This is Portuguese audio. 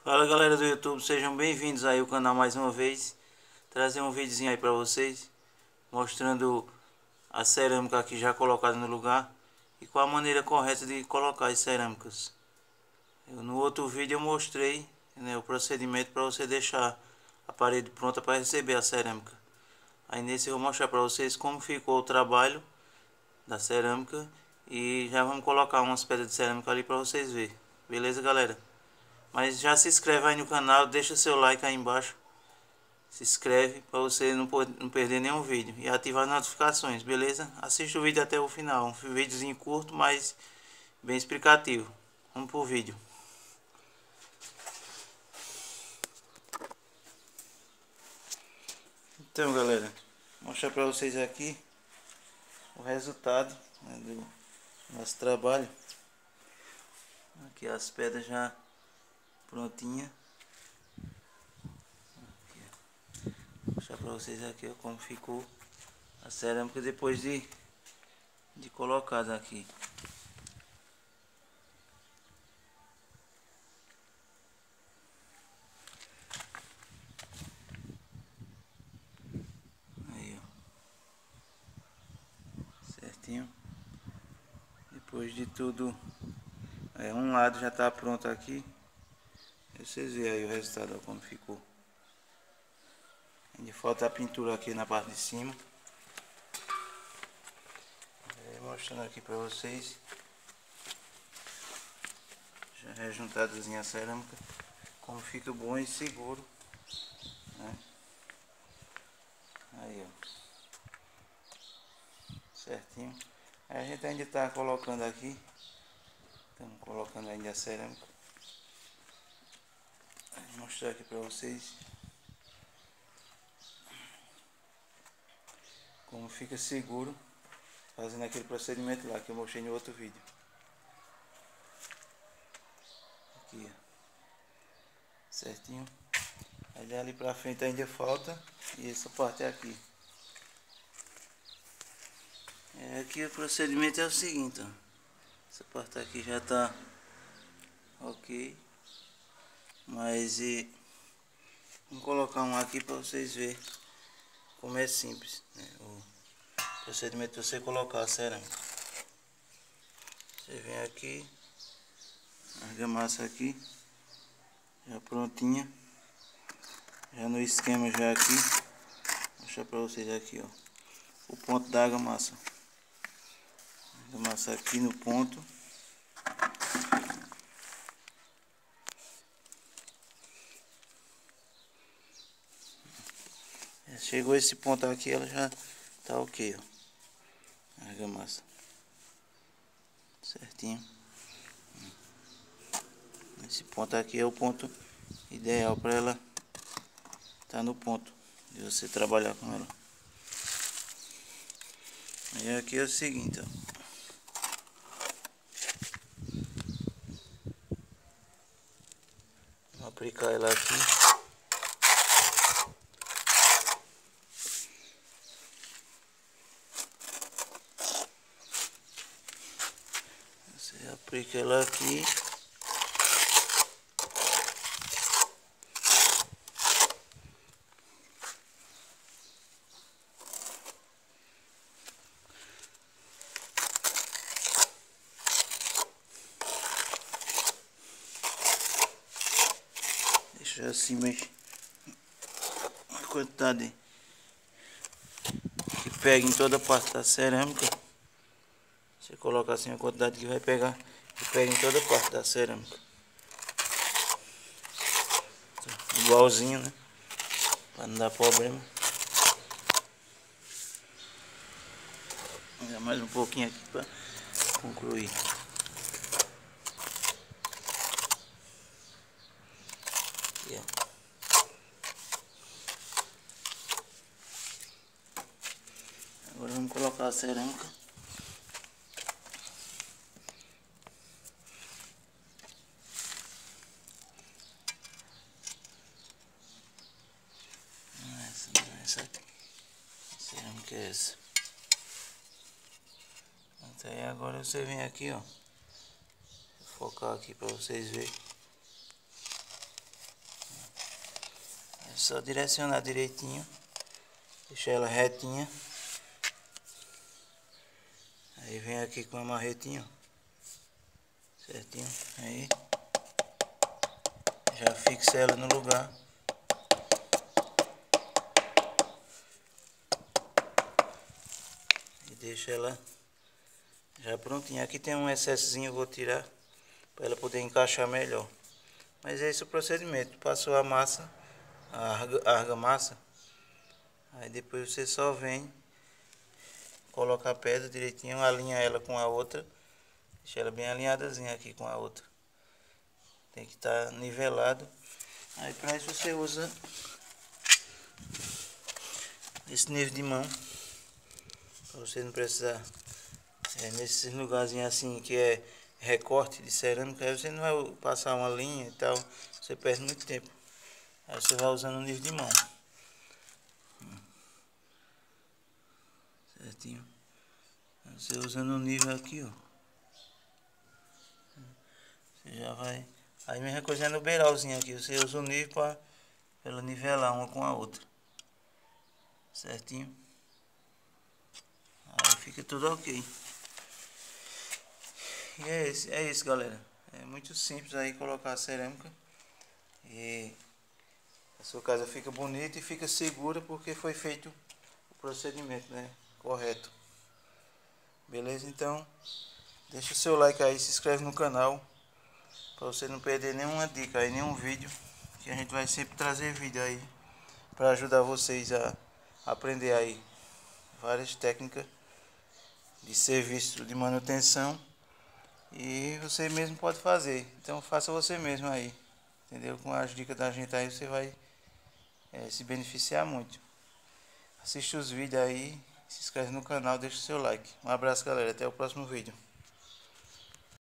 Fala galera do YouTube, sejam bem-vindos aí ao canal mais uma vez. Trazer um videozinho aí pra vocês, mostrando a cerâmica aqui já colocada no lugar e qual a maneira correta de colocar as cerâmicas. No outro vídeo eu mostrei, né, o procedimento para você deixar a parede pronta para receber a cerâmica. Aí nesse eu vou mostrar para vocês como ficou o trabalho da cerâmica e já vamos colocar umas pedras de cerâmica ali para vocês verem. Beleza, galera? Mas já se inscreve aí no canal, deixa seu like aí embaixo. Se inscreve para você não perder nenhum vídeo. E ativar as notificações, beleza? Assista o vídeo até o final. Um videozinho curto, mas bem explicativo. Vamos pro vídeo. Então galera, vou mostrar para vocês aqui o resultado, né, do nosso trabalho. Aqui as pedras já prontinhas. Vou mostrar para vocês aqui ó, como ficou a cerâmica depois de colocada aqui. Aí ó, certinho. Depois de tudo, um lado já está pronto aqui. Vocês veem aí o resultado, ó, como ficou. Ainda falta a pintura aqui na parte de cima. Mostrando aqui para vocês. Já rejuntadazinha a cerâmica. Como fica bom e seguro, né? Aí ó, certinho. Aí a gente ainda está colocando aqui. Estamos colocando ainda a cerâmica. Vou mostrar aqui para vocês como fica seguro, fazendo aquele procedimento lá que eu mostrei no outro vídeo. Aqui ó, certinho. Aí dali pra frente ainda falta, e essa parte é aqui. Aqui o procedimento é o seguinte, ó. Essa parte aqui já tá ok, mas vamos colocar um aqui para vocês verem como é simples, né? O procedimento de você colocar a cerâmica. Você vem aqui, argamassa aqui, já prontinha, já no esquema já aqui. Vou mostrar para vocês aqui, ó, o ponto da argamassa. Argamassa aqui no ponto. Chegou esse ponto aqui, ela já tá ok, ó. Argamassa certinho. Esse ponto aqui é o ponto ideal para ela tá no ponto de você trabalhar com ela. Aí aqui é o seguinte, ó. Vou aplicar ela aqui. Você aplica ela aqui. Deixa assim, mas a quantidade que pega em toda a parte da cerâmica. Você coloca assim a quantidade que vai pegar, que pega em toda a parte da cerâmica. Igualzinho, né? Para não dar problema. Ainda mais um pouquinho aqui para concluir. Aqui, ó. Agora vamos colocar a cerâmica. Essa aqui. A cerâmica é essa. Até aí agora você vem aqui, ó. Vou focar aqui para vocês verem. só direcionar direitinho, deixar ela retinha. Aí vem aqui com a marretinha, ó, certinho, aí já fixa ela no lugar. E deixa ela já prontinha. Aqui tem um excessozinho, eu vou tirar para ela poder encaixar melhor. Mas é esse o procedimento. Passou a massa, a argamassa, aí depois você só vem, coloca a pedra direitinho, alinha ela com a outra, deixa ela bem alinhadazinha aqui com a outra. Tem que estar nivelado. Aí para isso você usa esse nível de mão, para você não precisar nesses lugarzinhos assim que é recorte de cerâmica, aí você não vai passar uma linha e tal, você perde muito tempo. Aí você vai usando o nível de mão, certinho. Você usando o nível aqui, ó, você já vai. Aí mesma coisa é no beiralzinho aqui, você usa o nível para ela nivelar uma com a outra, certinho. Aí fica tudo ok. E é isso, galera. É muito simples aí colocar a cerâmica e a sua casa fica bonita e fica segura porque foi feito o procedimento, né, correto. Beleza? Então deixa o seu like aí, se inscreve no canal para você não perder nenhuma dica aí, nenhum vídeo, que a gente vai sempre trazer vídeo aí para ajudar vocês a aprender aí várias técnicas de serviço de manutenção. E você mesmo pode fazer, então faça você mesmo aí, entendeu? Com as dicas da gente aí você vai se beneficiar muito. Assiste os vídeos aí, se inscreve no canal, deixa o seu like. Um abraço, galera, até o próximo vídeo.